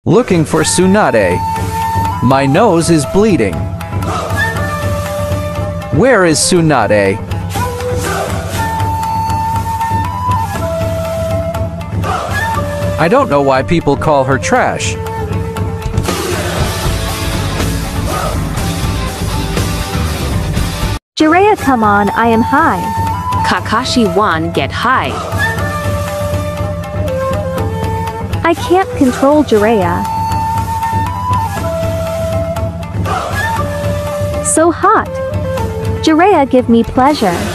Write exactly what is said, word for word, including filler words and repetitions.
Looking for Tsunade. My nose is bleeding. Where is Tsunade? I don't know why people call her trash. Jiraiya, come on, I am high. Kakashi one, get high. I can't control Jiraiya. So hot. Jiraiya, give me pleasure.